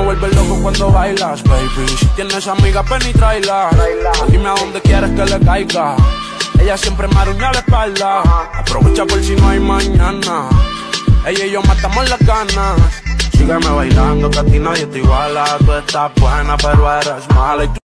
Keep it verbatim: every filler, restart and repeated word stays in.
vuelves loco cuando bailas, baby. Si tienes amigas, ven y tráela. Dime a dónde quieres que le caiga. Ella siempre me aruña la espalda. Aprovecha por si no hay mañana. Ella y yo matamos las ganas. Sígueme bailando, que a ti nadie te iguala. Tú estás buena, pero eres mala y tú